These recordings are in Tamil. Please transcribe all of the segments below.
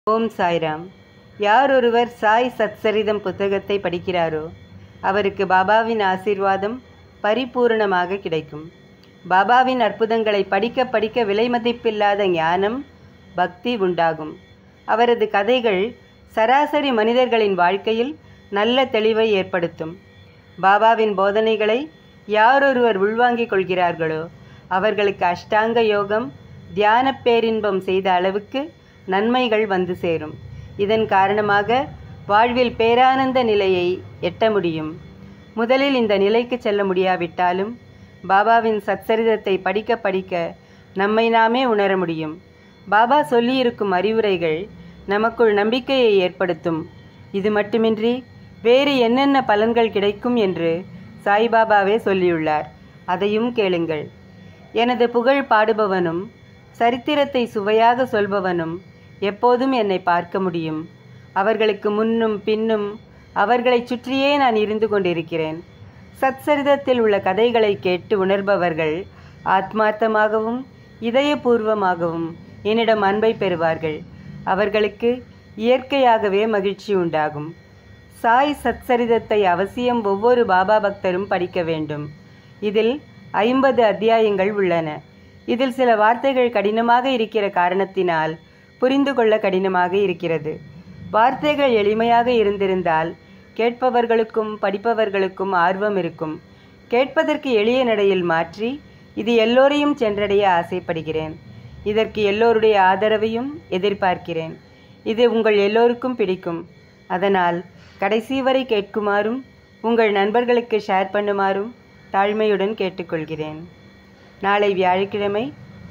ஓம் சாய்ராம். யார் ஒருவர் சாய் சத்சரிதம் புத்தகத்தை படிக்கிறாரோ அவருக்கு பாபாவின் ஆசீர்வாதம் பரிபூரணமாக கிடைக்கும். பாபாவின் அற்புதங்களை படிக்க படிக்க விலைமதிப்பில்லாத ஞானம், பக்தி உண்டாகும். அவரது கதைகள் சராசரி மனிதர்களின் வாழ்க்கையில் நல்ல தெளிவை ஏற்படுத்தும். பாபாவின் போதனைகளை யாரொருவர் உள்வாங்கிக் கொள்கிறார்களோ அவர்களுக்கு அஷ்டாங்க யோகம், தியான பேரின்பம் செய்த அளவுக்கு நன்மைகள் வந்து சேரும். இதன் காரணமாக வாழ்வில் பேரானந்த நிலையை எட்ட முடியும். முதலில் இந்த நிலைக்கு செல்ல முடியாவிட்டாலும் பாபாவின் சச்சரிதத்தை படிக்க படிக்க நம்மை நாமே உணர முடியும். பாபா சொல்லியிருக்கும் அறிவுரைகள் நமக்குள் நம்பிக்கையை ஏற்படுத்தும். இது மட்டுமின்றி வேறு என்னென்ன பலன்கள் கிடைக்கும் என்று சாய்பாபாவே சொல்லியுள்ளார். அதையும் கேளுங்கள். எனது புகழ் பாடுபவனும் சரித்திரத்தை சுவையாக சொல்பவனும் எப்போதும் என்னை பார்க்க முடியும். அவர்களுக்கு முன்னும் பின்னும் அவர்களைச் சுற்றியே நான் இருந்து கொண்டிருக்கிறேன். சத்சரிதத்தில் உள்ள கதைகளை கேட்டு உணர்பவர்கள் ஆத்மார்த்தமாகவும் இதயபூர்வமாகவும் என்னிடம் அன்பை பெறுவார்கள். அவர்களுக்கு இயற்கையாகவே மகிழ்ச்சி உண்டாகும். சாய் சத்சரிதத்தை அவசியம் ஒவ்வொரு பாபா பக்தரும் படிக்க வேண்டும். இதில் 50 அத்தியாயங்கள் உள்ளன. இதில் சில வார்த்தைகள் கடினமாக இருக்கிற காரணத்தினால் புரிந்து கொள்ள கடினமாக இருக்கிறது. வார்த்தைகள் எளிமையாக இருந்திருந்தால் கேட்பவர்களுக்கும் படிப்பவர்களுக்கும் ஆர்வம் இருக்கும். கேட்பதற்கு எளிய நடையில் மாற்றி இது எல்லோரையும் சென்றடைய ஆசைப்படுகிறேன். இதற்கு எல்லோருடைய ஆதரவையும் எதிர்பார்க்கிறேன். இது உங்கள் எல்லோருக்கும் பிடிக்கும். அதனால் கடைசி வரை கேட்குமாறும் உங்கள் நண்பர்களுக்கு ஷேர் பண்ணுமாறும் தாழ்மையுடன் கேட்டுக்கொள்கிறேன். நாளை வியாழக்கிழமை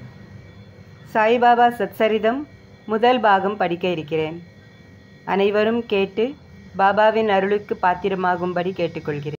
சாய்பாபா சத்சரிதம் முதல் பாகம் படிக்க இருக்கிறேன். அனைவரும் கேட்டு பாபாவின் அருளுக்கு பாத்திரமாகும்படி கேட்டுக்கொள்கிறேன்.